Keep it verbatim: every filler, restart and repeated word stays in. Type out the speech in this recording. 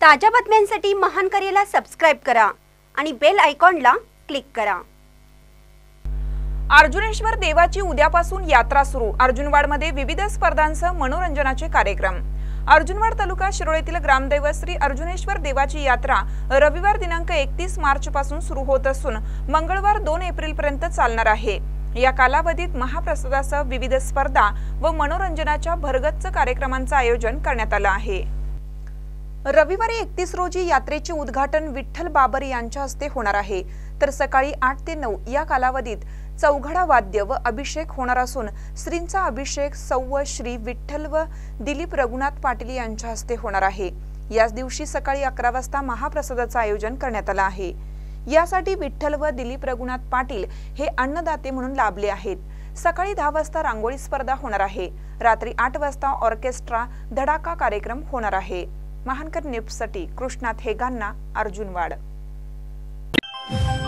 ताज्या बातम्यांसाठी महान करेला सबस्क्राइब करा आणि बेल आयकॉनला क्लिक करा। अर्जुनेश्वर देवाची उद्यापासून यात्रा सुरू। अर्जुनवाडमध्ये विविध स्पर्धांसह मनोरंजनाचे कार्यक्रम। अर्जुनवाड तालुका शिरोळेतील ग्रामदैवत श्री अर्जुनेश्वर देवाची यात्रा रविवार दिनांक एकतीस मार्च पासून सुरू होत असून मंगळवार दोन एप्रिल पर्यंत चालणार आहे। या कालावधीत महाप्रसादासह विविध स्पर्धा व मनोरंजनाच्या भरगच्च कार्यक्रमांचे आयोजन करण्यात आले आहे। रविवारी एकतीस रोजी यात्रेचे उद्घाटन विठ्ठल बाबर यांच्या हस्ते होणार आहे, तर सकाळी आठ ते नऊ या कालावधीत चौघडा वाद्य व अभिषेक होणार असून श्रींचा अभिषेक सौ श्री विठ्ठल व दिलीप रघुनाथ पाटील यांच्या हस्ते होणार आहे। याच दिवशी सकाळी अकरा वाजता महाप्रसादाचे आयोजन करण्यात आले आहे। यासाठी विठ्ठल व दिलीप रघुनाथ पाटील हे अन्नदाते म्हणून लाभले आहेत। सकाळी दहा वाजता रांगोळी स्पर्धा होणार आहे। रात्री आठ वाजता ऑर्केस्ट्रा धडाका कार्यक्रम होणार आहे। महानकर न्यूजसाठी कृष्णात हेगांना, अर्जुनवाड।